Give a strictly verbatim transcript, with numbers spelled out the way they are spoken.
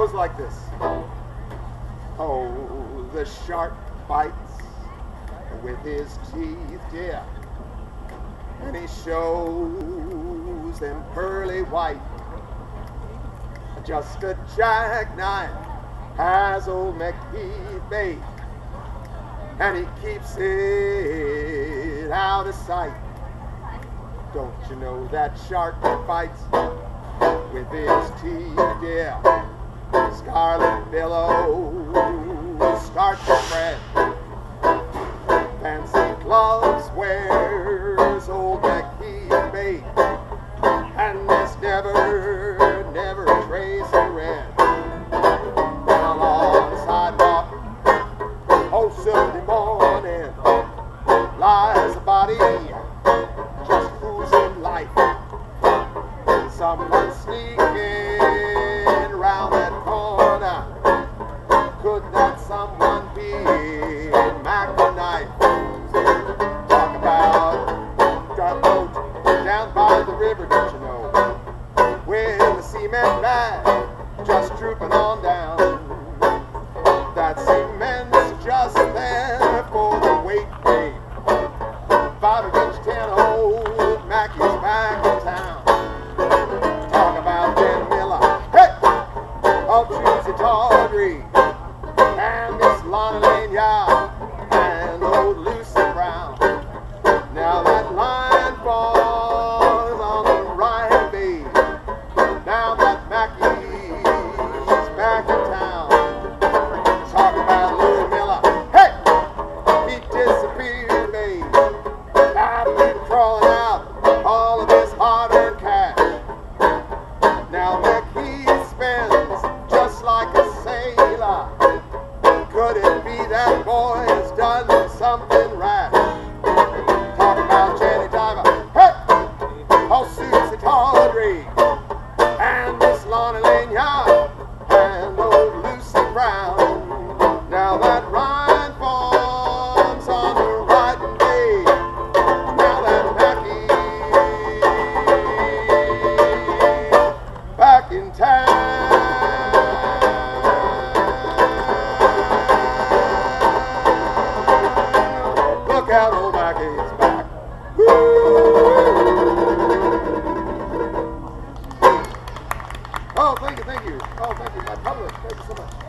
goes like this. Oh, the shark bites with his teeth, yeah, and he shows them pearly white. Just a jackknife has old Mack the bait, and he keeps it out of sight. Don't you know that shark bites with his teeth, yeah? Scarlet billows start to spread. Fancy gloves wears old Mack the bait, and there's never, never a trace of red. Down on the sidewalk, oh Sunday morning, lies a body just oozing life. Someone sneaking round that corner. Could that someone be Mack the Knife? Talk about drop boat down by the river, don't you know? With the cement bag just drooping on down. That cement's just there for the weight grade. Five against ten, old Mack is back in town. Talk about Ben Miller, hey, of Tuesday Tawdry, and Miss Lonnie Lane Yard, and old Lucy Brown. Now that line falls on the right, babe. Now that Mackie's back in town. Talk about Louis Miller, hey, he disappeared, babe. I've been crawling out all of his hard-earned cash. Now Mackie spends just like a sailor. Could it be that boy has done something rash? Talk about Jenny Diver, hey, oh Susie Tawdry, and Miss Lonnie Lane Yard, and old Lucy Brown. Now that Ryan forms on the right way. Now that Mackie's back in town. Look out, old Mackie's back. Woo! Oh, thank you, thank you. Oh, thank you, my public. Thank you so much.